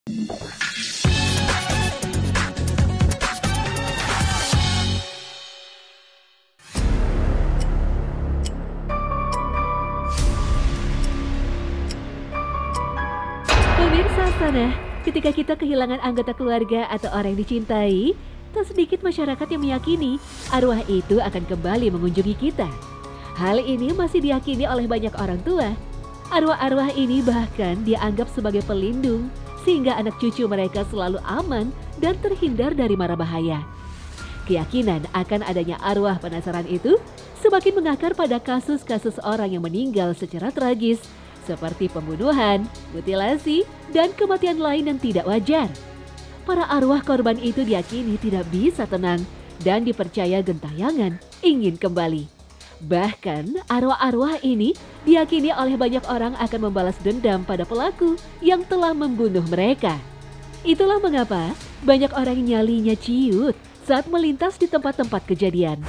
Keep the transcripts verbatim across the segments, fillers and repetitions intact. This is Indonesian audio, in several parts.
Pemirsa sana, ketika kita kehilangan anggota keluarga atau orang yang dicintai, tak sedikit masyarakat yang meyakini arwah itu akan kembali mengunjungi kita. Hal ini masih diyakini oleh banyak orang tua. Arwah-arwah ini bahkan dianggap sebagai pelindung, sehingga anak cucu mereka selalu aman dan terhindar dari mara bahaya. Keyakinan akan adanya arwah penasaran itu semakin mengakar pada kasus-kasus orang yang meninggal secara tragis, seperti pembunuhan, mutilasi, dan kematian lain yang tidak wajar. Para arwah korban itu diyakini tidak bisa tenang dan dipercaya gentayangan ingin kembali. Bahkan arwah-arwah ini diyakini oleh banyak orang akan membalas dendam pada pelaku yang telah membunuh mereka. Itulah mengapa banyak orang nyalinya ciut saat melintas di tempat-tempat kejadian.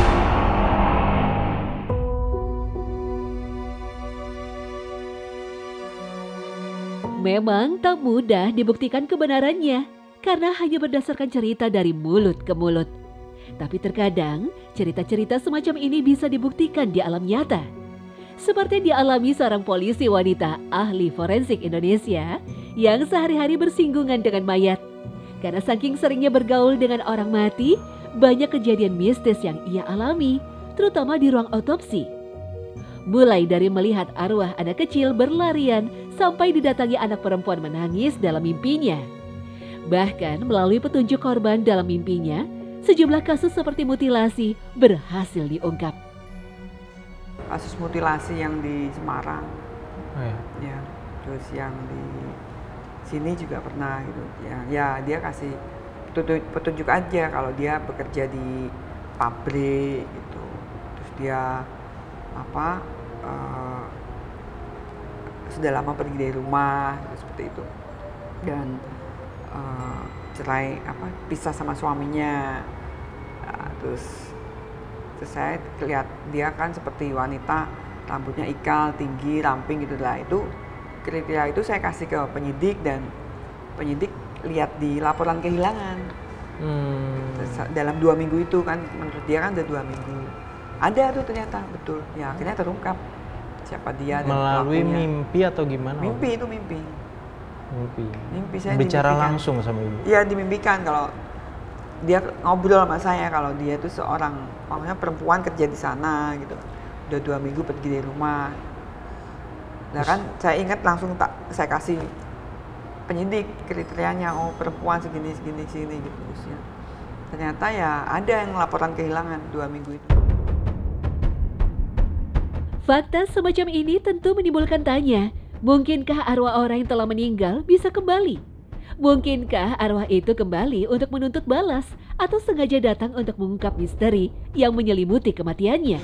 Memang tak mudah dibuktikan kebenarannya karena hanya berdasarkan cerita dari mulut ke mulut. Tapi terkadang cerita-cerita semacam ini bisa dibuktikan di alam nyata. Seperti yang dialami seorang polisi wanita ahli forensik Indonesia yang sehari-hari bersinggungan dengan mayat. Karena saking seringnya bergaul dengan orang mati, banyak kejadian mistis yang ia alami, terutama di ruang otopsi. Mulai dari melihat arwah anak kecil berlarian sampai didatangi anak perempuan menangis dalam mimpinya. Bahkan melalui petunjuk korban dalam mimpinya, sejumlah kasus seperti mutilasi berhasil diungkap. Kasus mutilasi yang di Semarang, oh, ya. ya, terus yang di sini juga pernah gitu. Ya, ya dia kasih petunjuk, petunjuk aja kalau dia bekerja di pabrik gitu. Terus dia apa? Uh, sudah lama pergi dari rumah gitu, seperti itu, dan uh, cerai apa pisah sama suaminya. Nah, terus terus saya lihat dia kan seperti wanita, rambutnya ikal, tinggi, ramping gitu lah. Itu kriteria itu saya kasih ke penyidik dan penyidik lihat di laporan kehilangan. Hmm. Terus, dalam dua minggu itu kan menurut dia kan ada dua minggu. Ada tuh ternyata betul. Ya akhirnya terungkap siapa dia dan melalui pelakunya. Mimpi atau gimana? Mimpi itu mimpi. Mimpi. Mimpi saya bicara dimimpikan. Langsung sama ibu. Iya dimimpikan kalau dia ngobrol sama saya kalau dia itu seorang maksudnya perempuan kerja di sana gitu. Udah dua minggu pergi dari rumah. Nah kan saya ingat langsung tak saya kasih penyidik kriterianya, oh perempuan segini segini segini gitu usia. Ternyata ya ada yang laporan kehilangan dua minggu itu. Fakta semacam ini tentu menimbulkan tanya, mungkinkah arwah orang yang telah meninggal bisa kembali? Mungkinkah arwah itu kembali untuk menuntut balas atau sengaja datang untuk mengungkap misteri yang menyelimuti kematiannya?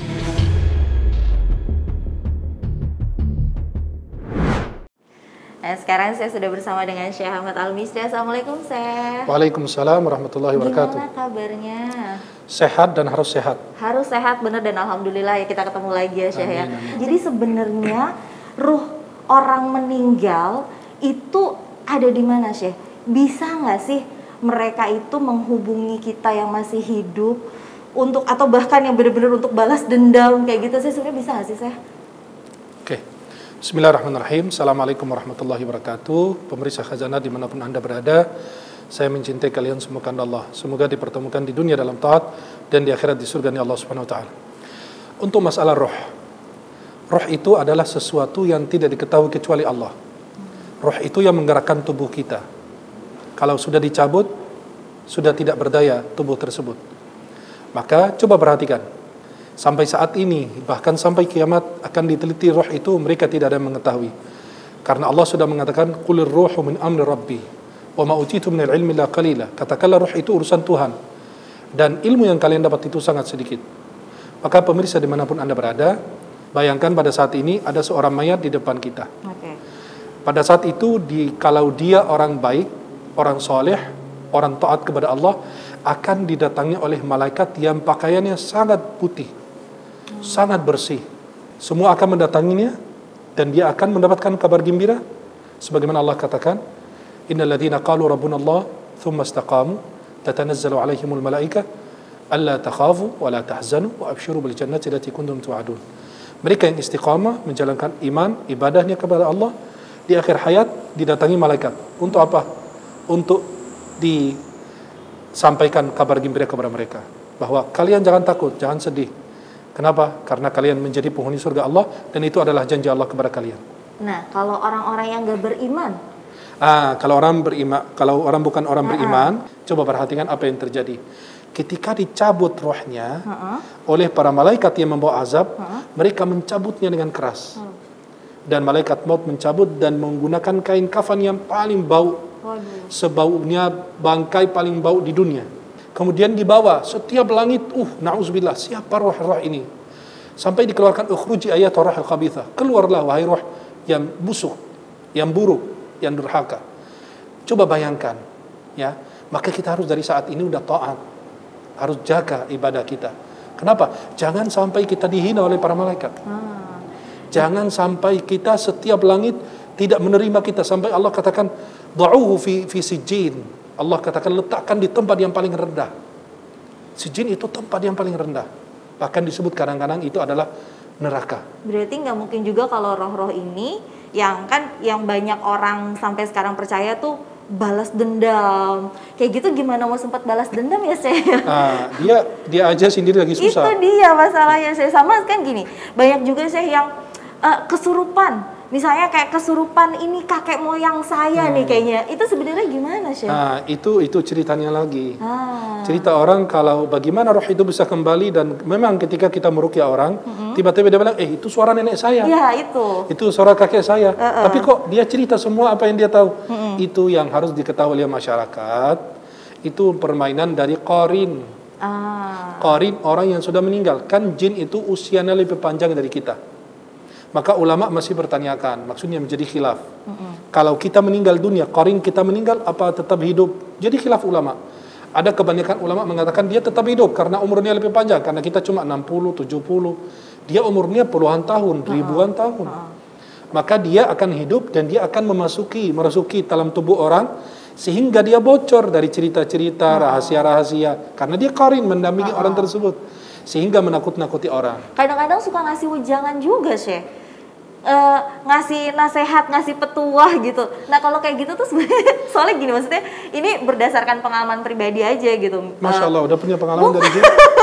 Nah, sekarang saya sudah bersama dengan Syekh Ahmad Al-Misri. Assalamualaikum, Syekh. Waalaikumsalam warahmatullahi wabarakatuh. Gimana kabarnya? Sehat dan harus sehat. Harus sehat, benar, dan alhamdulillah ya kita ketemu lagi ya, Syekh ya. Jadi sebenarnya ruh orang meninggal itu ada di mana, Syekh? Bisa nggak sih mereka itu menghubungi kita yang masih hidup untuk atau bahkan yang benar-benar untuk balas dendam kayak gitu sih, sebenarnya bisa nggak sih, Syekh? Oke. Bismillahirrahmanirrahim. Assalamualaikum warahmatullahi wabarakatuh. Pemirsa Khazanah dimanapun Anda berada, saya mencintai kalian semua karena Allah. Semoga dipertemukan di dunia dalam taat dan di akhirat di surga Allah Subhanahu wa taala. Untuk masalah roh. Roh itu adalah sesuatu yang tidak diketahui kecuali Allah. Roh itu yang menggerakkan tubuh kita. Kalau sudah dicabut, sudah tidak berdaya tubuh tersebut. Maka coba perhatikan. Sampai saat ini, bahkan sampai kiamat akan diteliti roh itu, mereka tidak ada yang mengetahui. Karena Allah sudah mengatakan, Qulir ruhu min amri rabbi, wa ma utitu minal ilmi la qalila. Katakanlah roh itu urusan Tuhan. Dan ilmu yang kalian dapat itu sangat sedikit. Maka pemirsa dimanapun Anda berada, bayangkan pada saat ini ada seorang mayat di depan kita. Okay. Pada saat itu, di, kalau dia orang baik, orang soleh, orang taat kepada Allah, akan didatangi oleh malaikat yang pakaiannya sangat putih, sangat bersih. Semua akan mendatanginya dan dia akan mendapatkan kabar gembira. Sebagaimana Allah katakan, Innal ladzina qalu rabbuna Allah thumma istaqamu tatanazzalu alaihimul malaikah alla takhafu wa la tahzanu wa abshiru bil jannati allati kuntum tu'adun. Mereka yang istiqamah menjalankan iman, ibadahnya kepada Allah, di akhir hayat didatangi malaikat. Untuk apa? Untuk disampaikan kabar gembira kepada mereka bahwa kalian jangan takut, jangan sedih. Kenapa? Karena kalian menjadi penghuni surga Allah dan itu adalah janji Allah kepada kalian. Nah, kalau orang-orang yang gak beriman, ah, kalau orang beriman, kalau orang bukan orang uh-uh. beriman, coba perhatikan apa yang terjadi. Ketika dicabut rohnya uh-uh. oleh para malaikat yang membawa azab, uh-uh. mereka mencabutnya dengan keras. Uh. Dan malaikat maut mencabut dan menggunakan kain kafan yang paling bau. Waduh. Sebaunya bangkai paling bau di dunia. Kemudian dibawa setiap langit, uh, na'udzubillah, siapa roh-roh ini? Sampai dikeluarkan ukhruji ayat roh al-khabithah. Keluarlah wahai roh yang busuk, yang buruk, yang durhaka. Coba bayangkan, ya. Maka kita harus dari saat ini udah taat. Harus jaga ibadah kita. Kenapa? Jangan sampai kita dihina oleh para malaikat. Hmm. Jangan sampai kita setiap langit tidak menerima kita sampai Allah katakan da'uhu fi fi sijjin. Allah katakan letakkan di tempat yang paling rendah. Sijjin itu tempat yang paling rendah. Bahkan disebut kadang-kadang itu adalah neraka. Berarti nggak mungkin juga kalau roh-roh ini yang kan yang banyak orang sampai sekarang percaya tuh balas dendam. Kayak gitu gimana mau sempat balas dendam ya, Syekh? Nah, dia dia aja sendiri lagi susah. Itu dia masalahnya, Syekh. Sama kan gini, banyak juga Syekh yang uh, kesurupan. Misalnya kayak kesurupan ini kakek moyang saya hmm. nih kayaknya. Itu sebenarnya gimana, Syekh? Nah, itu itu ceritanya lagi. Ah. Cerita orang kalau bagaimana roh itu bisa kembali dan memang ketika kita meruqyah orang, mm-hmm. tiba-tiba dia bilang, "Eh, itu suara nenek saya." Iya, itu. Itu suara kakek saya. Uh-uh. Tapi kok dia cerita semua apa yang dia tahu? Mm-hmm. Itu yang harus diketahui oleh masyarakat. Itu permainan dari qarin. Ah. Qarin orang yang sudah meninggal. Kan jin itu usianya lebih panjang dari kita. Maka ulama masih bertanyakan, maksudnya menjadi khilaf. Mm-hmm. Kalau kita meninggal dunia, qarin kita meninggal apa tetap hidup? Jadi khilaf ulama. Ada kebanyakan ulama mengatakan dia tetap hidup karena umurnya lebih panjang. Karena kita cuma enam puluh, tujuh puluh. Dia umurnya puluhan tahun, ribuan uh-huh. tahun. Uh-huh. Maka dia akan hidup dan dia akan memasuki, merasuki dalam tubuh orang. Sehingga dia bocor dari cerita-cerita, uh-huh. rahasia-rahasia. Karena dia qarin mendampingi uh-huh. orang tersebut. Sehingga menakut-nakuti orang. Kadang-kadang suka ngasih wejangan juga, Syekh. Uh, ngasih nasehat, ngasih petuah gitu. Nah kalau kayak gitu tuh sebenarnya soalnya gini, maksudnya ini berdasarkan pengalaman pribadi aja gitu. Masya Allah, uh, udah punya pengalaman dari jin.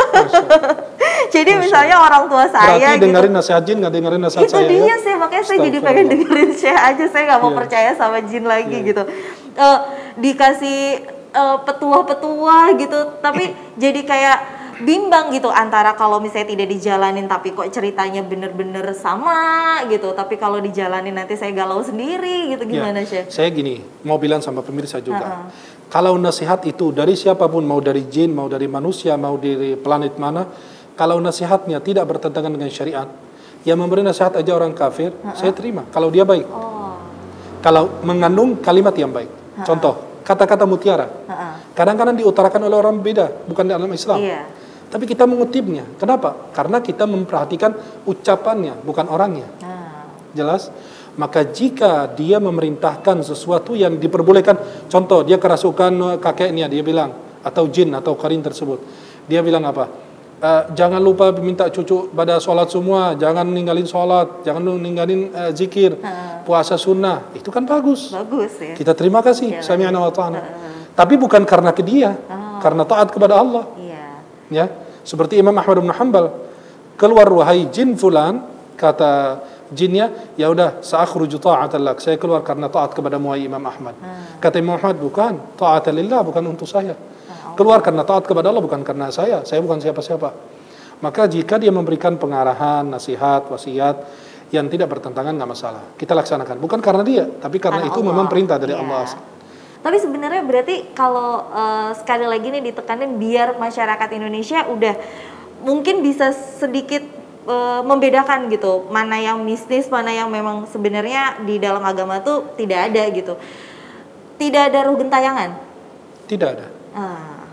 Jadi Masya misalnya Allah. Orang tua saya berarti gitu. dengerin nasihat jin, nggak dengerin nasihat itu saya. Itu dia sih, makanya saya jadi pengen dengerin Syekh aja. Saya nggak mau yeah. percaya sama jin lagi yeah. gitu. Uh, dikasih uh, petuah-petuah gitu, tapi jadi kayak bimbang gitu antara kalau misalnya tidak dijalanin tapi kok ceritanya bener-bener sama gitu, tapi kalau dijalanin nanti saya galau sendiri gitu, gimana ya, Syekh? Saya gini, mau bilang sama pemirsa juga, uh-uh. kalau nasihat itu dari siapapun, mau dari jin, mau dari manusia, mau dari planet mana, kalau nasihatnya tidak bertentangan dengan syariat, yang memberi nasihat aja orang kafir, uh-uh. saya terima, kalau dia baik. Oh. Kalau mengandung kalimat yang baik. Uh-uh. Contoh, kata-kata mutiara. Uh-uh. Kadang-kadang diutarakan oleh orang beda, bukan dalam Islam. Iya. Tapi kita mengutipnya. Kenapa? Karena kita memperhatikan ucapannya, bukan orangnya. Ah. Jelas? Maka jika dia memerintahkan sesuatu yang diperbolehkan, contoh dia kerasukan kakeknya, dia bilang, atau jin atau qarin tersebut, dia bilang apa? E, jangan lupa minta cucu pada sholat semua, jangan ninggalin sholat, jangan ninggalin uh, zikir, ah. puasa sunnah. Itu kan bagus. Bagus ya. Kita terima kasih. Sami'na wa ta'ana. Ah. Tapi bukan karena ke dia, ah. karena taat kepada Allah. Iya. Ya. Seperti Imam Ahmad bin Hanbal, keluar wahai jin fulan, kata jinnya, ya udah sa'akhruju ta'atan lak, saya keluar karena taat kepada wahai Imam Ahmad. Hmm. Kata Imam Ahmad, bukan, ta'atan lillah, bukan untuk saya. Hmm. Keluar karena taat kepada Allah, bukan karena saya, saya bukan siapa-siapa. Maka jika dia memberikan pengarahan, nasihat, wasiat yang tidak bertentangan, nggak masalah. Kita laksanakan, bukan karena dia, tapi karena, karena itu Allah. Memang perintah dari yeah. Allah. Tapi sebenarnya berarti kalau uh, sekali lagi nih ditekanin biar masyarakat Indonesia udah mungkin bisa sedikit uh, membedakan gitu, mana yang mistis, mana yang memang sebenarnya di dalam agama tuh tidak ada gitu. Tidak ada ruh gentayangan? Tidak ada. Ah.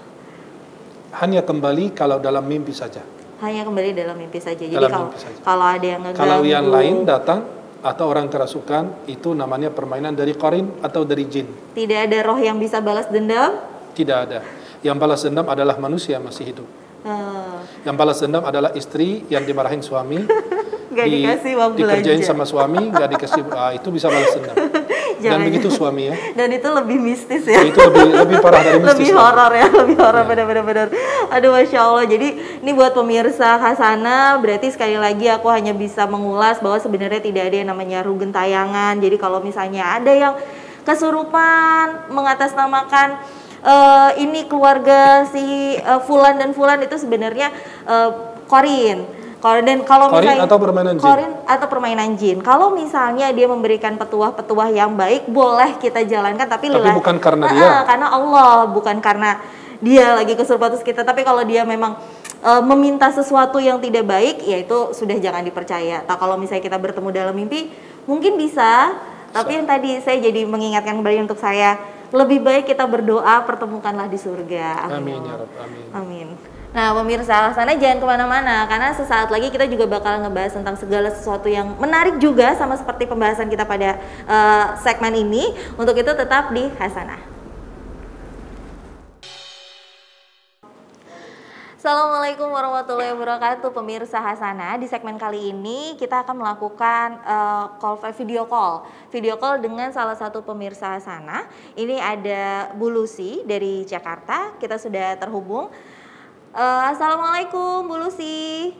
Hanya kembali kalau dalam mimpi saja. Hanya kembali dalam mimpi saja. Jadi dalam kalau mimpi saja. kalau ada yang ngeganggu, kalau yang lain datang atau orang kerasukan, itu namanya permainan dari qarin atau dari jin. Tidak ada roh yang bisa balas dendam? Tidak ada. Yang balas dendam adalah manusia masih hidup. Uh. Yang balas dendam adalah istri yang dimarahin suami, Gak di, dikasih uang dikerjain belanja sama suami, gak dikasih, ah, itu bisa balas dendam. Dan begitu suami ya. Dan itu lebih mistis ya. Itu lebih lebih parah dari mistis. Lebih horor ya, lebih horor Ya. benar-benar benar. Aduh, masya Allah. Jadi ini buat pemirsa Khazanah, berarti sekali lagi aku hanya bisa mengulas bahwa sebenarnya tidak ada yang namanya ruh gentayangan. Jadi kalau misalnya ada yang kesurupan mengatasnamakan uh, ini keluarga si uh, Fulan dan Fulan, itu sebenarnya uh, Qorin. Dan kalau Qorin misalnya atau permainan jin? Qorin atau permainan jin. Kalau misalnya dia memberikan petuah-petuah yang baik, boleh kita jalankan, tapi, tapi lillah, bukan karena nah, dia. Karena Allah, bukan karena dia lagi kesurupan terus kita. Tapi kalau dia memang uh, meminta sesuatu yang tidak baik, ya itu sudah jangan dipercaya. Nah, kalau misalnya kita bertemu dalam mimpi, mungkin bisa. Tapi yang tadi saya jadi mengingatkan kembali untuk saya, lebih baik kita berdoa, pertemukanlah di surga. Amin, amin ya Rabb, amin. Amin. Nah, pemirsa sana jangan kemana-mana, karena sesaat lagi kita juga bakal ngebahas tentang segala sesuatu yang menarik juga, sama seperti pembahasan kita pada uh, segmen ini. Untuk itu tetap di Khazanah. Assalamualaikum warahmatullahi wabarakatuh, pemirsa Khazanah. Di segmen kali ini kita akan melakukan uh, call video call, video call dengan salah satu pemirsa Khazanah. Ini ada Bu Lucy dari Jakarta. Kita sudah terhubung. Uh, Assalamualaikum Bu Lucy.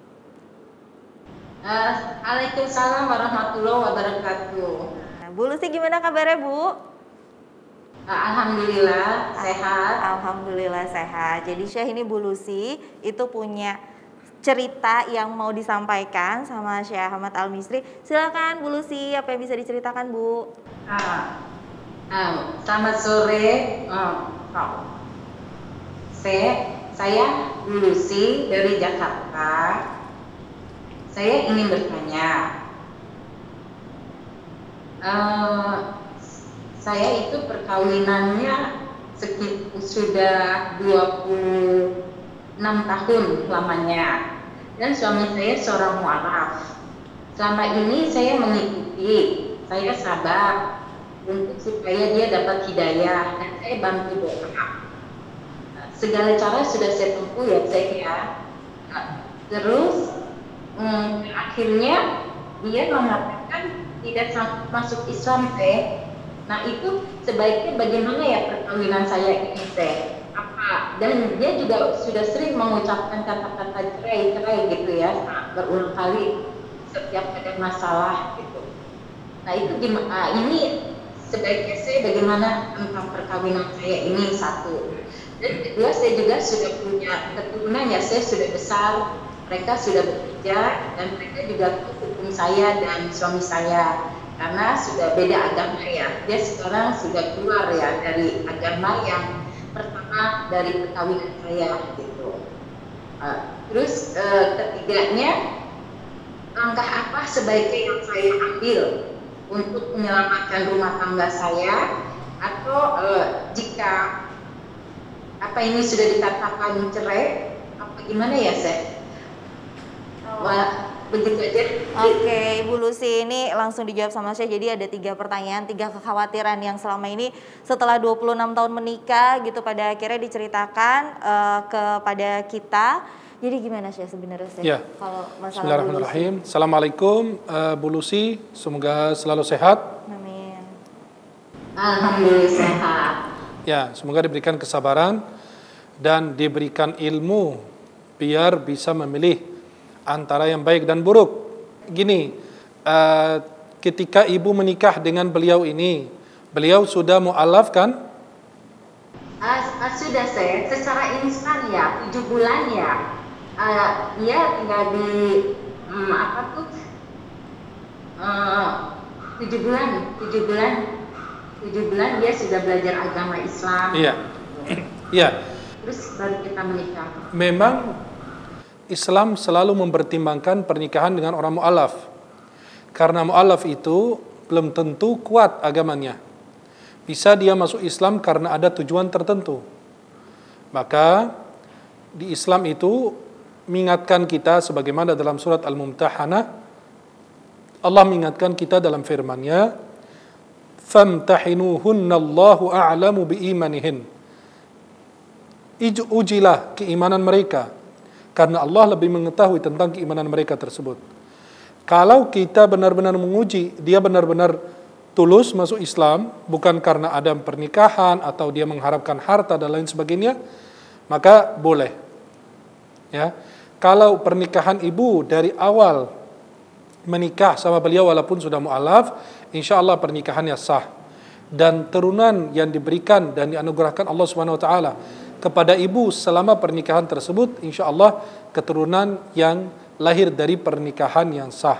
Uh, Waalaikumsalam warahmatullahi wabarakatuh. Nah, Bu Lucy gimana kabarnya Bu? Uh, Alhamdulillah sehat. Alhamdulillah sehat. Jadi Syekh ini Bu Lucy itu punya cerita yang mau disampaikan sama Syekh Ahmad Al-Misri. Silakan Bu Lucy, apa yang bisa diceritakan Bu? Uh, uh, selamat sore. Uh, oh. Saya Saya Bu Lucy dari Jakarta. Saya ingin bertanya, uh, saya itu perkawinannya sekitar sudah dua puluh enam tahun lamanya, dan suami saya seorang mu'alaf. Selama ini saya mengikuti, saya sabar untuk supaya dia dapat hidayah, dan saya bantu doa. Segala cara sudah saya tempuh ya saya ya. Nah, terus hmm, akhirnya dia mengatakan tidak masuk Islam teh. Nah itu sebaiknya bagaimana ya perkawinan saya ini teh? Apa? Dan dia juga sudah sering mengucapkan kata-kata cerai-cerai gitu ya, berulang kali setiap ada masalah gitu. Nah itu gimana? Nah, ini sebaiknya saya bagaimana tentang perkawinan saya ini satu. Dan kedua, saya juga sudah punya keturunan ya, saya sudah besar, mereka sudah bekerja, dan mereka juga hukum saya dan suami saya, karena sudah beda agama ya. Dia sekarang sudah keluar ya dari agama yang pertama dari perkawinan saya gitu. Uh, terus uh, ketiganya, langkah apa sebaiknya yang saya ambil untuk menyelamatkan rumah tangga saya, atau uh, jika apa ini sudah dikatakan cerai, apa gimana ya saya? Oh. Wah, begitu aja. Oke, okay, Bu Lucy, ini langsung dijawab sama saya. Jadi ada tiga pertanyaan, tiga kekhawatiran yang selama ini setelah dua puluh enam tahun menikah gitu pada akhirnya diceritakan uh, kepada kita. Jadi gimana sih sebenarnya sih? Ya. Kalau masalah Bismillahirrahmanirrahim. Assalamualaikum uh, Bu Lucy, semoga selalu sehat. Amin. Alhamdulillah sehat. Ya, semoga diberikan kesabaran dan diberikan ilmu biar bisa memilih antara yang baik dan buruk. Gini, uh, ketika ibu menikah dengan beliau ini, beliau sudah mu'alaf kan? Uh, uh, sudah saya, secara instan ya, tujuh bulan ya. Uh, dia tinggal di um, apa tuh? Uh, tujuh bulan, tujuh bulan. tujuh bulan dia sudah belajar agama Islam. Iya. Iya. Terus baru kita menikah. Memang Islam selalu mempertimbangkan pernikahan dengan orang mu'alaf. Karena mu'alaf itu belum tentu kuat agamanya. Bisa dia masuk Islam karena ada tujuan tertentu. Maka di Islam itu mengingatkan kita sebagaimana dalam surat Al-Mumtahanah, Allah mengingatkan kita dalam firman-Nya, "Famtahinuhunnallahu a'lamu biimanihin." Ujilah keimanan mereka, karena Allah lebih mengetahui tentang keimanan mereka tersebut. Kalau kita benar-benar menguji, dia benar-benar tulus masuk Islam, bukan karena ada pernikahan atau dia mengharapkan harta dan lain sebagainya, maka boleh. Ya, kalau pernikahan ibu dari awal menikah sama beliau walaupun sudah mu'alaf, insya Allah pernikahannya sah. Dan turunan yang diberikan dan dianugerahkan Allah Subhanahu Wa Taala kepada ibu selama pernikahan tersebut, insya Allah keturunan yang lahir dari pernikahan yang sah.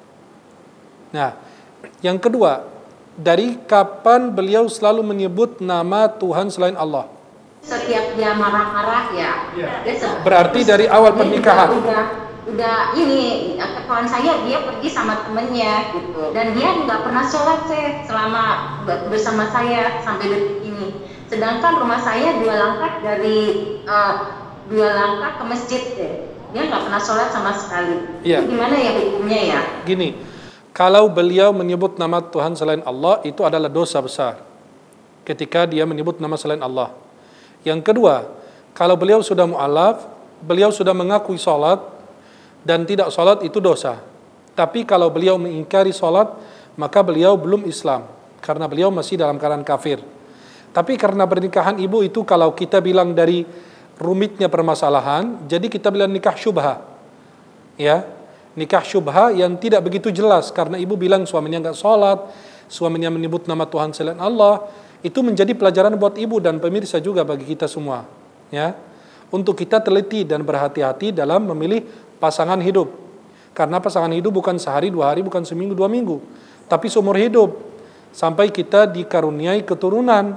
Nah, yang kedua, dari kapan beliau selalu menyebut nama Tuhan selain Allah? Setiap dia marah-marah ya. Dia berarti dari awal pernikahan. Udah, udah, udah ini kawan saya dia pergi sama temennya gitu. Dan dia nggak pernah sholat saya selama bersama saya sampai detik ini. Sedangkan rumah saya dua langkah dari uh, dua langkah ke masjid deh. Dia nggak pernah sholat sama sekali. Ya. Itu gimana ya hukumnya ya? Gini. Kalau beliau menyebut nama Tuhan selain Allah, itu adalah dosa besar. Ketika dia menyebut nama selain Allah. Yang kedua, kalau beliau sudah mu'alaf, beliau sudah mengakui sholat, dan tidak sholat itu dosa. Tapi kalau beliau mengingkari sholat, maka beliau belum Islam. Karena beliau masih dalam keadaan kafir. Tapi karena pernikahan ibu itu, kalau kita bilang dari rumitnya permasalahan, jadi kita bilang nikah syubha. Ya. Nikah syubha yang tidak begitu jelas karena ibu bilang suaminya nggak sholat, suaminya menyebut nama Tuhan selain Allah, itu menjadi pelajaran buat ibu dan pemirsa juga bagi kita semua, ya, untuk kita teliti dan berhati-hati dalam memilih pasangan hidup, karena pasangan hidup bukan sehari dua hari, bukan seminggu dua minggu, tapi seumur hidup sampai kita dikaruniai keturunan,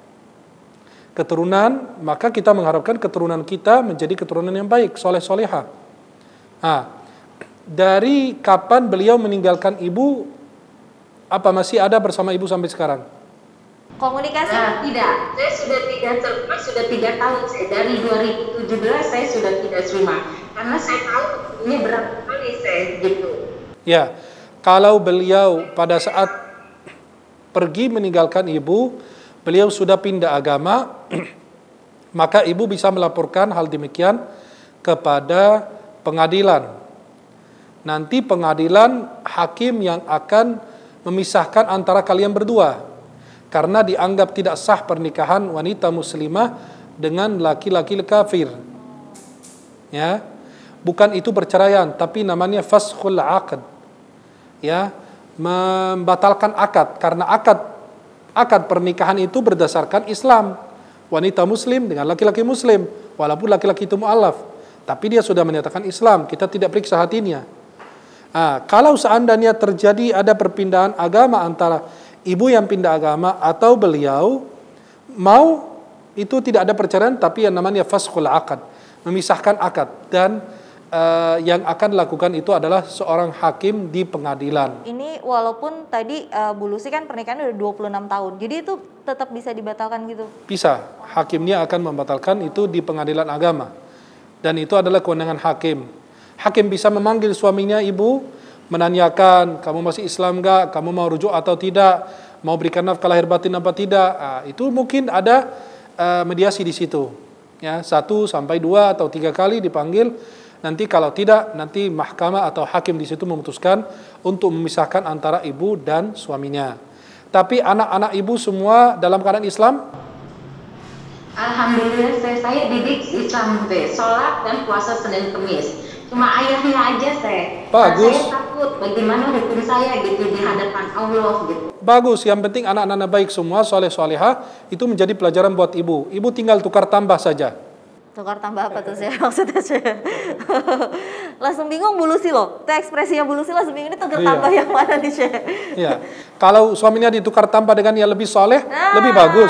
keturunan maka kita mengharapkan keturunan kita menjadi keturunan yang baik, soleh soleha. Nah, dari kapan beliau meninggalkan ibu? Apa masih ada bersama ibu sampai sekarang? Komunikasi? Nah, tidak. Saya sudah tidak terima, sudah tiga tahun. Saya dari dua ribu tujuh belas saya sudah tidak terima. Karena saya tahu ini berat sekali saya gitu. Ya, kalau beliau pada saat pergi meninggalkan ibu, beliau sudah pindah agama, maka ibu bisa melaporkan hal demikian kepada pengadilan. Nanti pengadilan hakim yang akan memisahkan antara kalian berdua. Karena dianggap tidak sah pernikahan wanita muslimah dengan laki-laki kafir. Ya. Bukan itu perceraian, tapi namanya faskhul aqd. Ya, membatalkan akad karena akad akad pernikahan itu berdasarkan Islam. Wanita muslim dengan laki-laki muslim, walaupun laki-laki itu mu'alaf, tapi dia sudah menyatakan Islam, kita tidak periksa hatinya. Nah, kalau seandainya terjadi ada perpindahan agama antara ibu yang pindah agama atau beliau mau, itu tidak ada perceraian, tapi yang namanya faskhul aqd, memisahkan akad, dan uh, yang akan dilakukan itu adalah seorang hakim di pengadilan. Ini walaupun tadi uh, Bu Lucy kan pernikahannya udah dua puluh enam tahun, jadi itu tetap bisa dibatalkan gitu? Bisa, hakimnya akan membatalkan itu di pengadilan agama, dan itu adalah kewenangan hakim. Hakim bisa memanggil suaminya, ibu, menanyakan, kamu masih Islam enggak, kamu mau rujuk atau tidak, mau berikan nafkah lahir batin apa tidak. Nah, itu mungkin ada uh, mediasi di situ. Ya, satu sampai dua atau tiga kali dipanggil. Nanti kalau tidak, nanti mahkamah atau hakim di situ memutuskan untuk memisahkan antara ibu dan suaminya. Tapi anak-anak ibu semua dalam keadaan Islam? Alhamdulillah saya, saya didik Islam, sholat dan puasa Senin Kemis. Cuma ayahnya aja saya. Bagus. Saya takut bagaimana hukum saya gitu di hadapan Allah gitu. Bagus, yang penting anak-anak baik semua, soleh soleha, itu menjadi pelajaran buat ibu. Ibu tinggal tukar tambah saja. Tukar tambah apa tuh saya maksudnya saya? Langsung bingung Bu Lucy loh. Itu ekspresinya Bu Lucy langsung bingung, ini tukar Iya. tambah yang mana nih saya? Iya. Kalau suaminya ditukar tambah dengan yang lebih soleh, Nah, lebih bagus.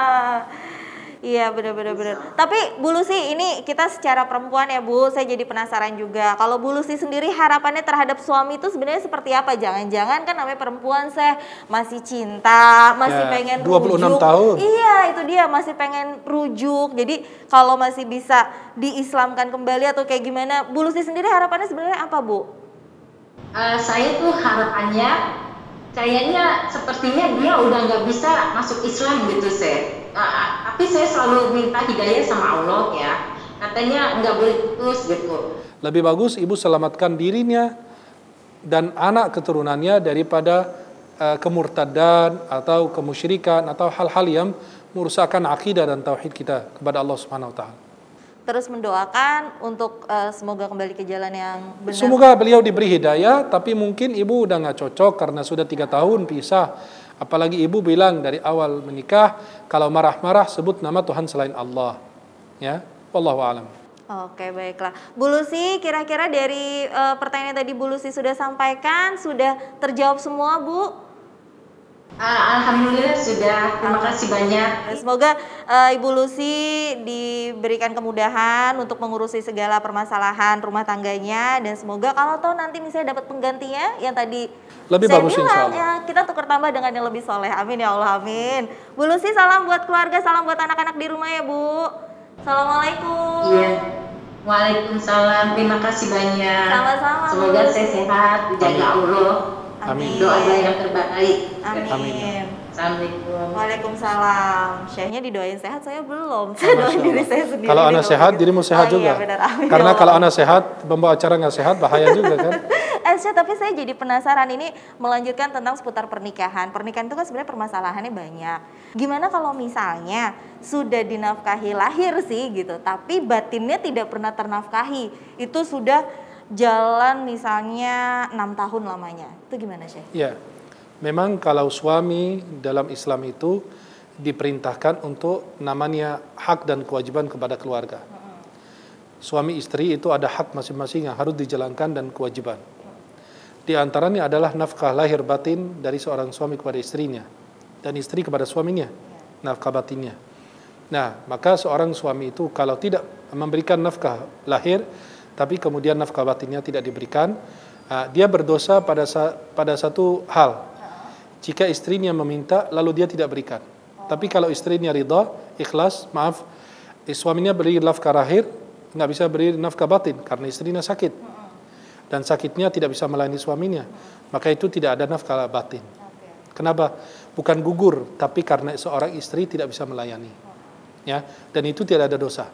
Iya benar-benar benar. Tapi Bu Lucy, ini kita secara perempuan ya Bu, saya jadi penasaran juga. Kalau Bu Lucy sendiri harapannya terhadap suami itu sebenarnya seperti apa? Jangan-jangan kan namanya perempuan, saya masih cinta, masih Ya, pengen dua puluh enam rujuk. tahun. Iya, itu dia, masih pengen rujuk. Jadi kalau masih bisa diislamkan kembali atau kayak gimana, Bu Lucy sendiri harapannya sebenarnya apa Bu? uh, saya tuh harapannya kayaknya sepertinya dia udah nggak bisa masuk Islam gitu saya. Uh, tapi saya selalu minta hidayah sama Allah ya. Katanya nggak boleh putus gitu. Lebih bagus ibu selamatkan dirinya dan anak keturunannya daripada uh, kemurtadan atau kemusyrikan atau hal-hal yang merusakkan akidah dan tauhid kita kepada Allah Subhanahu wa taala. Terus mendoakan untuk uh, semoga kembali ke jalan yang benar. Semoga beliau diberi hidayah, tapi mungkin ibu udah nggak cocok karena sudah tiga tahun pisah. Apalagi ibu bilang dari awal menikah, kalau marah-marah sebut nama Tuhan selain Allah. Ya, wallahu a'lam. Oke, baiklah. Bu Lucy, kira-kira dari uh, pertanyaan yang tadi Bu Lucy sudah sampaikan, sudah terjawab semua, Bu? Alhamdulillah sudah, terima kasih banyak. Semoga uh, Ibu Lucy diberikan kemudahan untuk mengurusi segala permasalahan rumah tangganya, dan semoga kalau tahu nanti misalnya dapat penggantinya yang tadi lebih saya bagus, bilang, ya, kita tukar tambah dengan yang lebih soleh. Amin ya Allah, amin. Bu Lucy, salam buat keluarga, salam buat anak-anak di rumah ya Bu. Assalamualaikum. Iya. Waalaikumsalam. Terima kasih banyak. Sama-sama. Semoga saya sehat, dijaga Allah. Amin. Doa yang terbaik. Amin. Amin. Assalamualaikum. Waalaikumsalam. Syekhnya didoain sehat, saya belum. Saya doain diri saya sendiri. Kalau anak sehat, dirimu sehat oh, juga. Iya, benar. Amin. Karena ya kalau anak sehat, pembawa acara nggak sehat, bahaya juga kan. Eh, Syekh, tapi saya jadi penasaran ini melanjutkan tentang seputar pernikahan. Pernikahan itu kan sebenarnya permasalahannya banyak. Gimana kalau misalnya sudah dinafkahi lahir sih gitu, tapi batinnya tidak pernah ternafkahi. Itu sudah jalan misalnya enam tahun lamanya. Itu gimana, Syekh? Ya. Memang kalau suami dalam Islam itu diperintahkan untuk namanya hak dan kewajiban kepada keluarga. Suami istri itu ada hak masing-masing yang harus dijalankan dan kewajiban. Di antaranya adalah nafkah lahir batin dari seorang suami kepada istrinya dan istri kepada suaminya, nafkah batinnya. Nah, maka seorang suami itu kalau tidak memberikan nafkah lahir tapi kemudian nafkah batinnya tidak diberikan, dia berdosa pada pada satu hal. Jika istrinya meminta lalu dia tidak berikan. Oh. Tapi kalau istrinya ridha, ikhlas, maaf, suaminya beri nafkah lahir, nggak bisa beri nafkah batin karena istrinya sakit. Dan sakitnya tidak bisa melayani suaminya. Maka itu tidak ada nafkah batin. Okay. Kenapa? Bukan gugur, tapi karena seorang istri tidak bisa melayani. Ya, dan itu tidak ada dosa.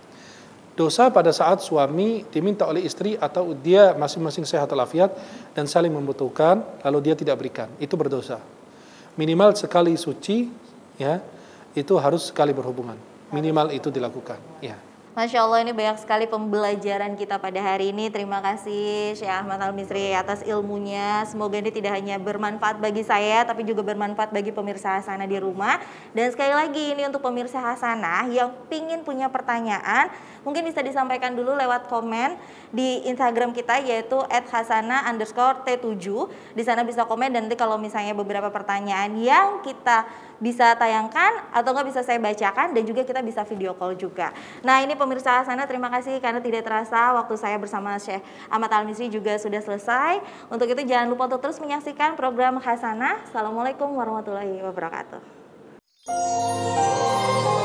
Dosa pada saat suami diminta oleh istri atau dia masing-masing sehat walafiat dan saling membutuhkan lalu dia tidak berikan, itu berdosa. Minimal sekali suci, ya, itu harus sekali berhubungan. Minimal itu dilakukan, ya. Masya Allah, ini banyak sekali pembelajaran kita pada hari ini. Terima kasih Syekh Ahmad Al-Misri atas ilmunya. Semoga ini tidak hanya bermanfaat bagi saya, tapi juga bermanfaat bagi pemirsa Hasanah di rumah. Dan sekali lagi ini untuk pemirsa Hasanah yang pingin punya pertanyaan, mungkin bisa disampaikan dulu lewat komen di Instagram kita, yaitu at hasanah underscore t tujuh. Di sana bisa komen, dan nanti kalau misalnya beberapa pertanyaan yang kita bisa tayangkan atau nggak bisa saya bacakan, dan juga kita bisa video call juga. Nah, ini pemirsa Hasanah, terima kasih karena tidak terasa waktu saya bersama Syekh Ahmad Al-Misri juga sudah selesai. Untuk itu jangan lupa untuk terus menyaksikan program Hasanah. Assalamualaikum warahmatullahi wabarakatuh.